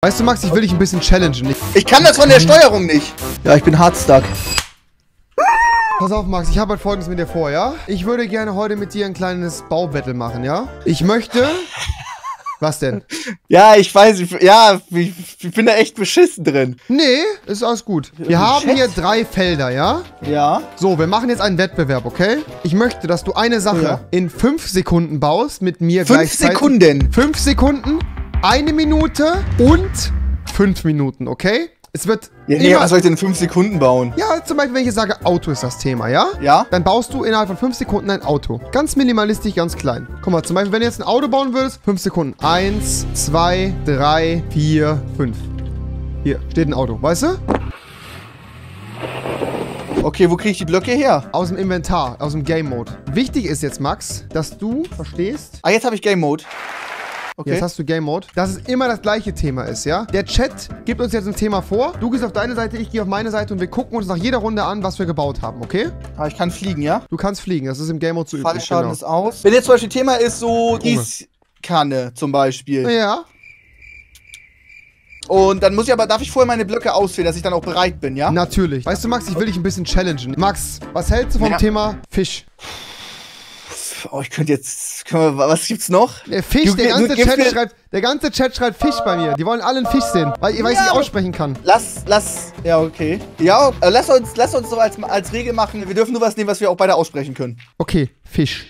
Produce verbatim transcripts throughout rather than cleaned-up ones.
Weißt du, Max, ich will dich ein bisschen challengen. Ich kann das von der Steuerung nicht. Ja, ich bin hard stuck. Pass auf, Max, ich habe halt Folgendes mit dir vor, ja? Ich würde gerne heute mit dir ein kleines Baubattle machen, ja? Ich möchte... Was denn? Ja, ich weiß, ich, ja, ich, ich bin da echt beschissen drin. Nee, ist alles gut. Wir haben hier drei Felder, ja? Ja. So, wir machen jetzt einen Wettbewerb, okay? Ich möchte, dass du eine Sache Ja. in fünf Sekunden baust, mit mir Fünf gleichzeitig. Sekunden. Fünf Sekunden, eine Minute und fünf Minuten, okay? Es wird Ja, nee, immer... was soll ich denn in fünf Sekunden bauen? Ja, zum Beispiel, wenn ich jetzt sage, Auto ist das Thema, ja? Ja. Dann baust du innerhalb von fünf Sekunden ein Auto. Ganz minimalistisch, ganz klein. Guck mal, zum Beispiel, wenn du jetzt ein Auto bauen würdest, fünf Sekunden. Eins, zwei, drei, vier, fünf. Hier steht ein Auto, weißt du? Okay, wo kriege ich die Blöcke her? Aus dem Inventar, aus dem Game Mode. Wichtig ist jetzt, Max, dass du verstehst... Ah, jetzt habe ich Game Mode. Okay. Jetzt hast du Game Mode. Dass es immer das gleiche Thema ist, ja? Der Chat gibt uns jetzt ein Thema vor. Du gehst auf deine Seite, ich gehe auf meine Seite und wir gucken uns nach jeder Runde an, was wir gebaut haben, okay? Ah, ich kann fliegen, ja? Du kannst fliegen, das ist im Game Mode so üblich. Fallschaden Genau. ist aus. Wenn jetzt zum Beispiel Thema ist so Gießkanne zum Beispiel. Ja. Und dann muss ich aber, darf ich vorher meine Blöcke auswählen, dass ich dann auch bereit bin, ja? Natürlich. Weißt du, Max, ich will dich ein bisschen challengen. Max, was hältst du vom Ja. Thema Fisch? Oh, ich könnte jetzt, können wir, was gibt's noch? Der Fisch, Du- der, du ganze gibst Chat mir- schreibt, der ganze Chat schreibt Fisch bei mir. Die wollen alle einen Fisch sehen, weil, weil ich Ja, nicht aber- aussprechen kann. Lass, lass, ja, okay. Ja, äh, lass uns, lass uns so als, als Regel machen, wir dürfen nur was nehmen, was wir auch beide aussprechen können. Okay, Fisch.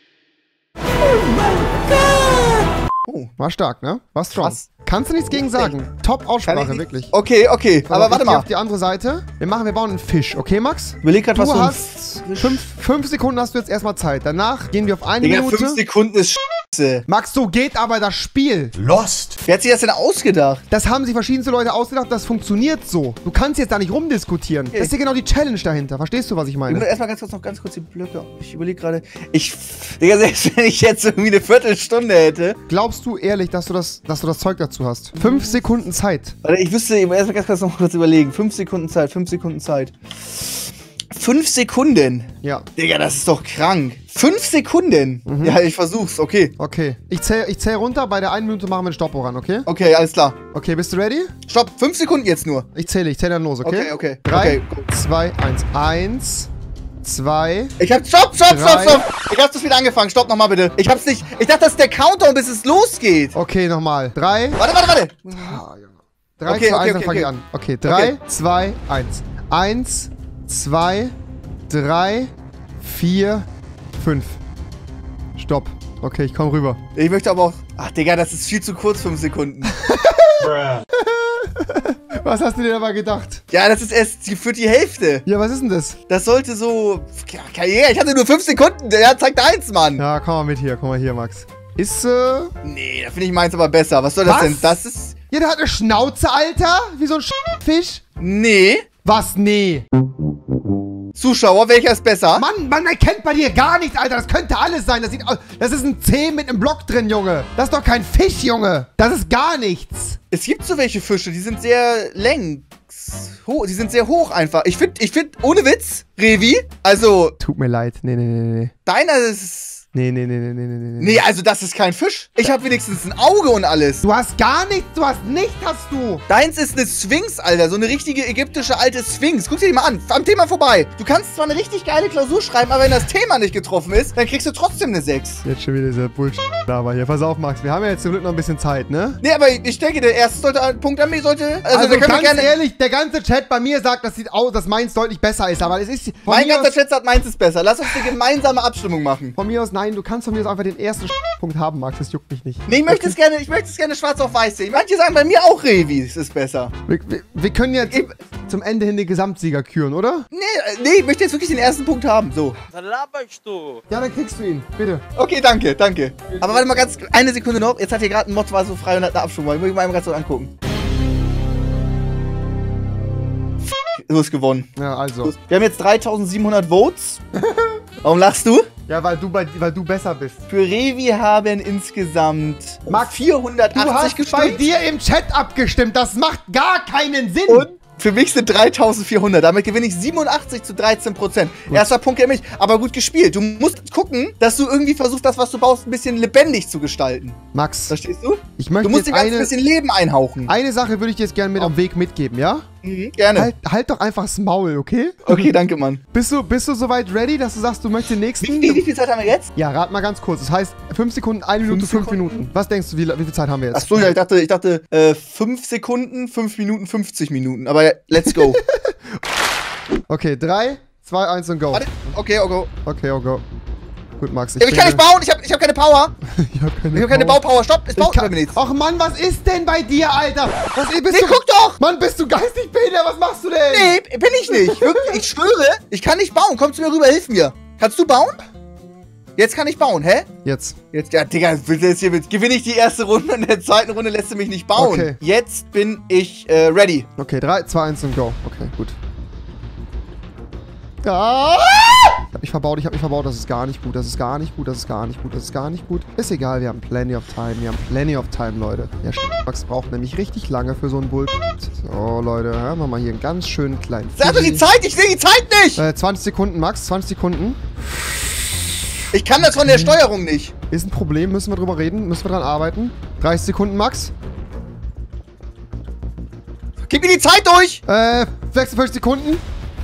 Oh. War stark, ne? War strong. Krass. Kannst du nichts gegen sagen. Top Kann ich Aussprache, nicht- wirklich. Okay, okay, Pass aber auf, warte ich geh mal. auf die andere Seite. Wir machen, wir bauen einen Fisch, okay, Max? Überleg grad, Du was du hast fünf, fünf Sekunden hast du jetzt erstmal Zeit. Danach gehen wir auf eine Digga, Minute. fünf Sekunden ist scheiße. Max, so geht aber das Spiel. Lost. Wer hat sich das denn ausgedacht? Das haben sich verschiedenste Leute ausgedacht, das funktioniert so. Du kannst jetzt da nicht rumdiskutieren. Das ist ja genau die Challenge dahinter. Verstehst du, was ich Ich muss meine? erstmal ganz kurz noch ganz kurz die Blöcke. Ich überlege gerade. Ich. Digga, selbst wenn ich jetzt irgendwie eine Viertelstunde hätte. Glaubst du ehrlich, dass du das, dass du das Zeug dazu hast? Fünf Sekunden Zeit. Warte, ich wüsste, ich muss erstmal ganz kurz noch kurz überlegen. Fünf Sekunden Zeit, fünf Sekunden Zeit. Fünf Sekunden? Ja. Digga, das ist doch krank. Fünf Sekunden? Mhm. Ja, ich versuch's, okay. Okay. Ich zähle ich zähl runter. Bei der einen Minute machen wir einen Stopp ran, okay? Okay, alles klar. Okay, bist du ready? Stopp, fünf Sekunden jetzt nur. Ich zähle, ich zähle dann los, okay? Okay, okay. Drei, Okay, go. zwei, eins. Eins, zwei. Ich hab. Stopp, stopp, stopp, Drei. stopp! Ich hab's das wieder angefangen. Stopp nochmal bitte. Ich hab's nicht. Ich dachte, das ist der Countdown, bis es losgeht. Okay, nochmal. Drei. Warte, warte, warte. Ah, Junge. Drei, Okay, zwei, okay, eins, dann okay, fange ich okay. an. Okay, drei, Okay. zwei, eins. Eins, zwei, drei, vier, fünf. Stopp. Okay, ich komm rüber. Ich möchte aber auch. Ach, Digga, das ist viel zu kurz, fünf Sekunden. Was hast du dir dabei gedacht? Ja, das ist erst die, für die Hälfte. Ja, was ist denn das? Das sollte so. Ja, Karriere, ich hatte nur fünf Sekunden. Der zeigt eins, Mann. Ja, komm mal mit hier, komm mal hier, Max. Ist, äh... Nee, da finde ich meins aber besser. Was soll das Was? denn? Das ist. Ja, der hat eine Schnauze, Alter! Wie so ein Fisch. Nee. Was? Nee. Zuschauer, welcher ist besser? Mann, man erkennt bei dir gar nichts, Alter. Das könnte alles sein. Das, sieht aus, das ist ein Zeh mit einem Block drin, Junge. Das ist doch kein Fisch, Junge. Das ist gar nichts. Es gibt so welche Fische, die sind sehr längs. Hoch, die sind sehr hoch einfach. Ich finde, ich finde, ohne Witz, Revi, also, Tut mir leid. Nee, nee, nee, nee. deiner ist. Nee, nee, nee, nee, nee, nee, nee. Nee, also das ist kein Fisch. Ich habe wenigstens ein Auge und alles. Du hast gar nichts. Du hast nichts, hast du. Deins ist eine Sphinx, Alter. So eine richtige ägyptische alte Sphinx. Guck dir die mal an. Am Thema vorbei. Du kannst zwar eine richtig geile Klausur schreiben, aber wenn das Thema nicht getroffen ist, dann kriegst du trotzdem eine sechs. Jetzt schon wieder dieser Bullshit. Aber hier, pass auf, Max. Wir haben ja jetzt zum Glück noch ein bisschen Zeit, ne? Nee, aber ich denke, der erste sollte, Punkt an mich sollte. Also, Also, wir können ganz gerne. ehrlich, der ganze Chat bei mir sagt, das sieht aus, dass meins deutlich besser ist. Aber es ist von Mein mir ganzer aus, Chat sagt, meins ist besser. Lass uns eine gemeinsame Abstimmung machen. von mir aus, nein, du kannst von mir aus einfach den ersten Punkt haben, Max. Das juckt mich nicht. Nee, ich möchte es gerne, ich möchte es gerne schwarz auf weiß sehen. Manche sagen bei mir auch Revi, es ist besser. Wir, wir, wir können jetzt Ich- zum Ende hin den Gesamtsieger küren, oder? Nee, äh, nee, ich möchte jetzt wirklich den ersten Punkt haben. So. Was laberst du? Ja, dann kriegst du ihn. Bitte. Okay, danke, danke. Aber warte mal ganz, eine Sekunde noch. Jetzt hat hier gerade ein Mod war so frei und hat eine Abstimmung. Ich muss mir mal gerade so angucken. Du hast gewonnen. Ja, also. Wir haben jetzt dreitausendsiebenhundert Votes. Warum lachst du? Ja, weil du, bei, weil du besser bist. Für Revi haben insgesamt Marc, vierhundertachtzig Du hast bei gestimmt. dir im Chat abgestimmt. Das macht gar keinen Sinn. Und Für mich sind dreitausendvierhundert. Damit gewinne ich siebenundachtzig zu dreizehn Prozent. Erster Punkt für mich. Aber gut gespielt. Du musst gucken, dass du irgendwie versuchst, das, was du baust, ein bisschen lebendig zu gestalten. Max. Verstehst du? Ich möchte du musst jetzt dir ganz eine, ein bisschen Leben einhauchen. Eine Sache würde ich dir jetzt gerne mit auf den Weg mitgeben, ja? Mhm, gerne. Halt, halt doch einfach das Maul, okay? Okay, danke, Mann. Bist du, bist du soweit ready, dass du sagst, du möchtest den nächsten? Wie, wie, wie viel Zeit haben wir jetzt? Ja, rat mal ganz kurz. Das heißt, fünf Sekunden, eine Minute, fünf Minuten. Was denkst du, wie, wie viel Zeit haben wir jetzt? Achso, ja, ich dachte, ich dachte äh, fünf Sekunden, fünf Minuten, fünfzig Minuten. Aber ja, let's go. Okay, drei, zwei, eins und go. Warte. Okay, okay. Okay, oh go. Gut, Max. Ich, ja, ich kann nicht bauen, ich hab, ich hab keine Power. ich hab keine, ich hab keine Baupower. Stopp, es baut mir nichts. Ach Mann, was ist denn bei dir, Alter? Was bist nee, du? guck doch! Mann, bist du geistig behindert? Was machst du denn? Nee, bin ich nicht. Wirklich, ich schwöre, ich kann nicht bauen. Komm zu mir rüber, hilf mir. Kannst du bauen? Jetzt kann ich bauen, hä? Jetzt. Jetzt, ja, Digga, jetzt hier gewinne ich die erste Runde und in der zweiten Runde lässt du mich nicht bauen. Okay. Jetzt bin ich äh, ready. Okay, drei, zwei, eins und go. Okay, gut. Ah! Ich hab mich verbaut, ich hab mich verbaut. Das ist gar nicht gut, das ist gar nicht gut, das ist gar nicht gut, das ist gar nicht gut. Ist egal, wir haben plenty of time, wir haben plenty of time, Leute. Der Max braucht nämlich richtig lange für so einen Bull. So, Leute, ja, machen wir hier einen ganz schönen kleinen... Sag doch die Zeit, ich sehe die Zeit nicht! Äh, zwanzig Sekunden, Max, zwanzig Sekunden. Ich kann das von der Steuerung nicht. Ist ein Problem, müssen wir drüber reden, müssen wir dran arbeiten. dreißig Sekunden, Max. Gib mir die Zeit durch! Äh, sechsundfünfzig Sekunden.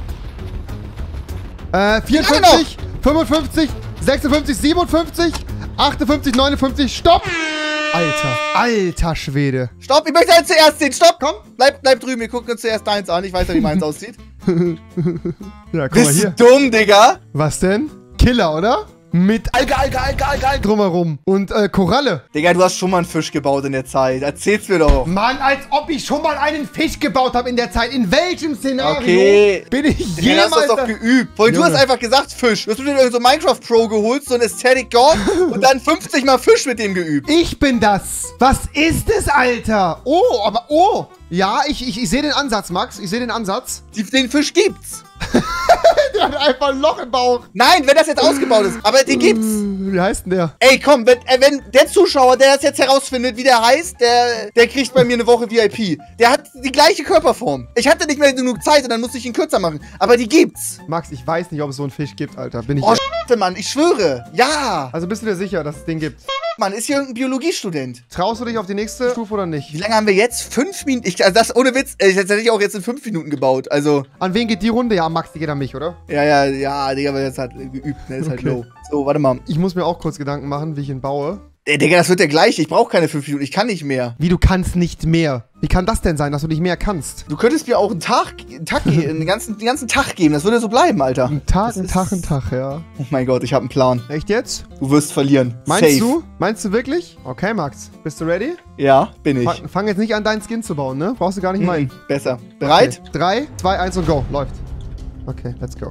Äh, vierundfünfzig, fünfundfünfzig, sechsundfünfzig, siebenundfünfzig, achtundfünfzig, neunundfünfzig, stopp! Alter, alter Schwede. Stopp, ich möchte jetzt zuerst sehen, stopp, komm, bleib, bleib drüben, wir gucken uns zuerst deins an, ich weiß ja, wie meins aussieht. Ja, guck Bist mal hier. du dumm, Digga? Was denn? Killer, oder? Mit Alge, Alge, Alge, Alge, Alge drumherum. Und äh, Koralle. Digga, du hast schon mal einen Fisch gebaut in der Zeit. Erzähl's mir doch. Mann, als ob ich schon mal einen Fisch gebaut habe in der Zeit. In welchem Szenario okay. bin ich Digga, jemals... du hast das doch geübt. Vorhin, du hast einfach gesagt Fisch. Du hast mir irgend so Minecraft Pro geholt, so ein Aesthetic God und dann fünfzig Mal Fisch mit dem geübt. Ich bin das. Was ist es, Alter? Oh, aber oh. Ja, ich, ich, ich sehe den Ansatz, Max. Ich sehe den Ansatz. Die, den Fisch gibt's. Der hat einfach ein Loch im Bauch. Nein, wenn das jetzt ausgebaut ist. Aber den gibt's. Wie heißt denn der? Ey, komm, wenn, äh, wenn der Zuschauer, der das jetzt herausfindet, wie der heißt, der, der kriegt bei mir eine Woche V I P. Der hat die gleiche Körperform. Ich hatte nicht mehr genug Zeit und dann musste ich ihn kürzer machen. Aber die gibt's. Max, ich weiß nicht, ob es so einen Fisch gibt, Alter. Bin ich... Oh, Scheiße, Mann, ich schwöre. Ja. Also bist du dir sicher, dass es den gibt? Mann, ist hier irgendein Biologiestudent. Traust du dich auf die nächste Stufe oder nicht? Wie lange haben wir jetzt? Fünf Minuten? Ich, also das ohne Witz, ich hätte ich auch jetzt in fünf Minuten gebaut. Also. An wen geht die Runde? Ja, Max, die geht an mich, oder? Ja, ja, ja, Digga, weil jetzt hat geübt, ne? Ist halt Okay. low. So, warte mal. Ich muss mir auch kurz Gedanken machen, wie ich ihn baue. Ey, Digga, das wird der gleiche. Ich brauche keine fünf Minuten. Ich kann nicht mehr. Wie, du kannst nicht mehr? Wie kann das denn sein, dass du nicht mehr kannst? Du könntest mir auch einen Tag, einen Tag geben, einen ganzen, den ganzen Tag geben. Das würde so bleiben, Alter. Ein Tag, Das ein ist- Tag, ein Tag, ja. Oh mein Gott, ich habe einen Plan. Echt jetzt? Du wirst verlieren. Meinst Safe. du? Meinst du wirklich? Okay, Max. Bist du ready? Ja, bin ich. Fang, fang jetzt nicht an, deinen Skin zu bauen, ne? Brauchst du gar nicht meinen. Mhm. Besser. Bereit? Okay. drei, zwei, eins und go. Läuft. Okay, let's go.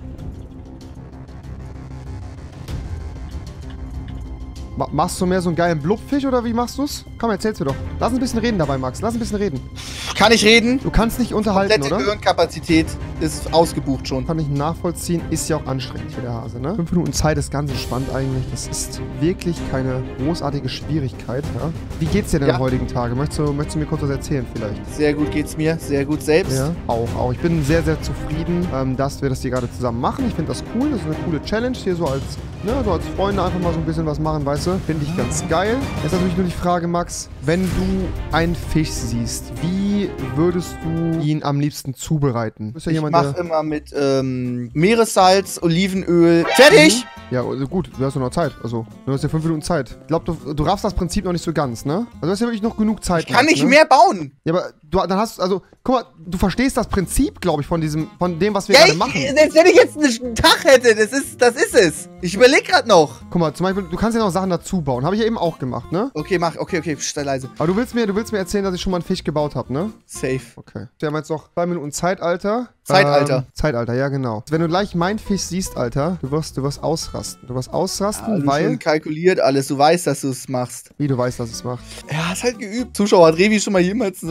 Ma machst du mehr so einen geilen Blubfisch oder wie machst du's? Komm, erzähl's mir doch. Lass ein bisschen reden dabei, Max. Lass ein bisschen reden. Kann ich reden? Du kannst nicht unterhalten, Komplette oder? Gehirnkapazität ist ausgebucht schon. Kann ich nachvollziehen. Ist ja auch anstrengend für der Hase, ne? Fünf Minuten Zeit ist ganz entspannt eigentlich. Das ist wirklich keine großartige Schwierigkeit, ja? Wie geht's dir denn Ja. am heutigen Tage? Möchtest du, möchtest du mir kurz was erzählen vielleicht? Sehr gut geht's mir. Sehr gut selbst. Ja, auch, auch. Ich bin sehr, sehr zufrieden, ähm, dass wir das hier gerade zusammen machen. Ich finde das cool. Das ist eine coole Challenge hier so als, ne, so als Freunde einfach mal so ein bisschen was machen, weißt du? Finde ich ganz geil. Jetzt natürlich nur die Frage, Max, wenn du einen Fisch siehst, wie würdest du ihn am liebsten zubereiten? Du bist ja Ich jemand, mache der... immer mit ähm, Meeressalz, Olivenöl. Fertig! Ja, also gut, du hast ja noch Zeit. Also, du hast ja fünf Minuten Zeit. Ich glaube, du, du raffst das Prinzip noch nicht so ganz, ne? Also, du hast ja wirklich noch genug Zeit. Ich kann Max, nicht ne? mehr bauen. Ja, aber du, dann hast also, guck mal, du verstehst das Prinzip, glaube ich, von diesem, von dem, was wir Ja, gerade ich, machen. selbst wenn ich jetzt einen Tag hätte, das ist, das ist es. Ich überlege gerade noch. Guck mal, zum Beispiel, du kannst ja noch Sachen dazu bauen. Habe ich ja eben auch gemacht, ne? Okay, mach, okay, okay, stell leise. Aber du willst mir, du willst mir erzählen, dass ich schon mal einen Fisch gebaut habe, ne? Safe. Okay. Wir haben jetzt noch zwei Minuten Zeitalter. Zeitalter. Ähm, Zeitalter, ja genau. Wenn du gleich meinen Fisch siehst, Alter, du wirst, du wirst ausrasten. Du wirst ausrasten, Also weil... schon kalkuliert alles. Du weißt, dass du es machst. Wie du weißt, dass es macht. Ja, hast halt geübt. Zuschauer, hat Revi schon mal jemals in seinem Leben einen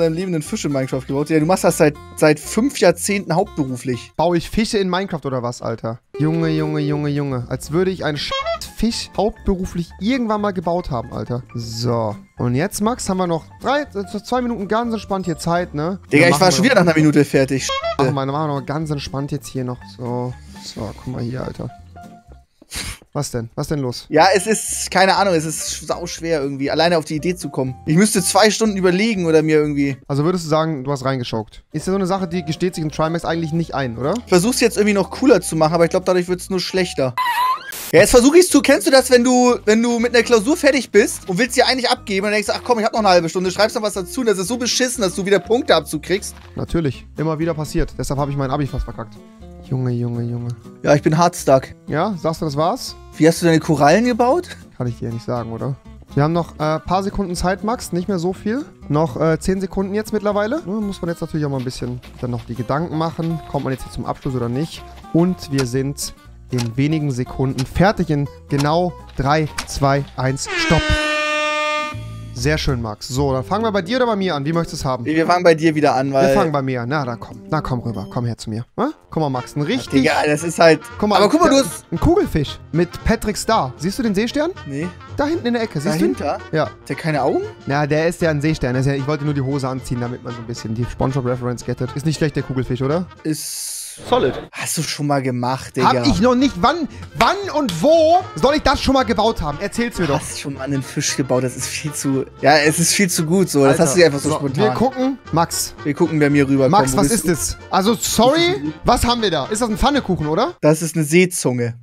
Fische in Minecraft gebaut? Ja, du machst das seit, seit fünf Jahrzehnten hauptberuflich. Baue ich Fische in Minecraft oder was, Alter? Junge, Junge, Junge, Junge. Als würde ich einen Fisch hauptberuflich irgendwann mal gebaut haben, Alter. So. Und jetzt, Max, haben wir noch drei, zwei Minuten ganz entspannt hier Zeit, ne? Digga, ich war schon wieder nach einer Minute fertig. Ach man, dann machen wir noch ganz entspannt jetzt hier noch. So. So, guck mal hier, Alter. Was denn? Was denn los? Ja, es ist, keine Ahnung, es ist sau schwer irgendwie, alleine auf die Idee zu kommen. Ich müsste zwei Stunden überlegen oder mir irgendwie... Also würdest du sagen, du hast reingeschockt? Ist ja so eine Sache, die gesteht sich in Trimax eigentlich nicht ein, oder? Ich versuch's jetzt irgendwie noch cooler zu machen, aber ich glaube, dadurch wird's nur schlechter. Ja, jetzt versuche ich's zu. Kennst du das, wenn du, wenn du mit einer Klausur fertig bist und willst sie eigentlich abgeben und denkst, ach komm, ich hab noch eine halbe Stunde, schreibst dann was dazu und das ist so beschissen, dass du wieder Punkte abzukriegst? Natürlich. Immer wieder passiert. Deshalb habe ich mein Abi fast verkackt. Junge, Junge, Junge. Ja, ich bin hard stuck. Ja, sagst du, das war's? Wie hast du deine Korallen gebaut? Kann ich dir nicht sagen, oder? Wir haben noch ein äh, paar Sekunden Zeit, Max. Nicht mehr so viel. Noch äh, zehn Sekunden jetzt mittlerweile. Ja, muss man jetzt natürlich auch mal ein bisschen dann noch die Gedanken machen. Kommt man jetzt hier zum Abschluss oder nicht? Und wir sind in wenigen Sekunden fertig in genau drei, zwei, eins, Stopp. Sehr schön, Max. So, dann fangen wir bei dir oder bei mir an? Wie möchtest du es haben? Wir fangen bei dir wieder an, weil... Wir fangen bei mir an. Na, dann komm. Na, komm rüber. Komm her zu mir. Ha? Guck mal, Max. Ein richtig... Digga, das ist halt... Guck mal, aber guck mal, du hast... Ein Kugelfisch mit Patrick Star. Siehst du den Seestern? Nee. Da hinten in der Ecke. Siehst Dahinter? du ihn? Ja. Hat der keine Augen? Ja, der ist ja ein Seestern. Der ist ja, ich wollte nur die Hose anziehen, damit man so ein bisschen die Spongebob-Reference gettet. Ist nicht schlecht, der Kugelfisch, oder? Ist... Solid. Hast du schon mal gemacht, Digga? Hab ich noch nicht. Wann, wann und wo soll ich das schon mal gebaut haben? Erzähl's mir du doch. hast schon mal einen Fisch gebaut. Das ist viel zu... Ja, es ist viel zu gut so. Das Alter, hast du dir einfach so, so spontan. Wir gucken. Max. Wir gucken, wer mir rüberkommt. Max, was ist das? Also, sorry. Was haben wir da? Ist das ein Pfannekuchen, oder? Das ist eine Seezunge.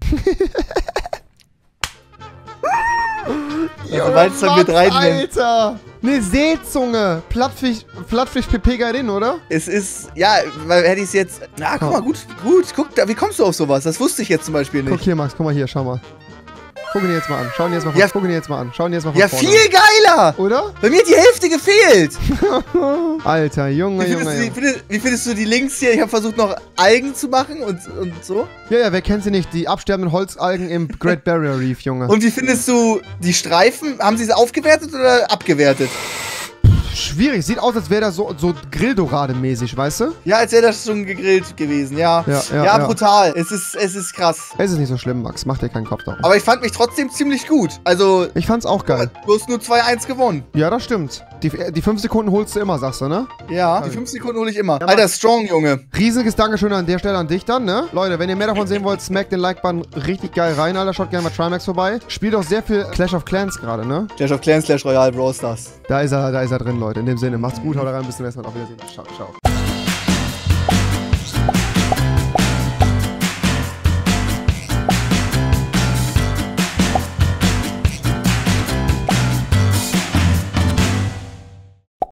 Ja, also, weil es dann mit rein... Alter! Eine Seezunge! Plattfisch, Plattfisch Pepegarin, oder? Es ist... Ja, weil hätte ich es jetzt... Na, guck mal, gut, gut. Guck, da, wie kommst du auf sowas? Das wusste ich jetzt zum Beispiel nicht. Guck hier, Max, guck mal hier, schau mal. Guck ihn jetzt mal an. Schau ihn jetzt mal von, ja, guck ihn jetzt mal an. Schau ihn jetzt mal von ja, vorne. viel geiler! Oder? Bei mir hat die Hälfte gefehlt! Alter, Junge, wie Junge, du, Junge. Wie findest, wie findest du die Links hier? Ich habe versucht, noch Algen zu machen und, und so. Ja, ja, wer kennt sie nicht? Die absterbenden Holzalgen im Great Barrier Reef, Junge. Und wie findest du die Streifen? Haben sie es aufgewertet oder abgewertet? Schwierig. Sieht aus, als wäre das so, so Grilldorade-mäßig, weißt du? Ja, als wäre das schon gegrillt gewesen, ja. Ja, ja, ja, ja. brutal. Es ist, es ist krass. Es ist nicht so schlimm, Max. Mach dir keinen Kopf darum. Aber ich fand mich trotzdem ziemlich gut. Also, Ich fand's auch geil. du hast nur zwei eins gewonnen. Ja, das stimmt. Die, die fünf Sekunden holst du immer, sagst du, ne? Ja, die fünf Sekunden hole ich immer. Ja, Alter, strong, Junge. Riesiges Dankeschön an der Stelle an dich dann, ne? Leute, wenn ihr mehr davon sehen wollt, smack den Like-Button richtig geil rein, Alter. Schaut gerne mal Trimax vorbei. Spielt auch sehr viel Clash of Clans gerade, ne? Clash of Clans, Clash Royale, Brawl Stars. Da ist er, da ist er drin, Leute. In dem Sinne, macht's gut, haut rein, bis zum nächsten Mal. Auf Wiedersehen. Ciao, ciao.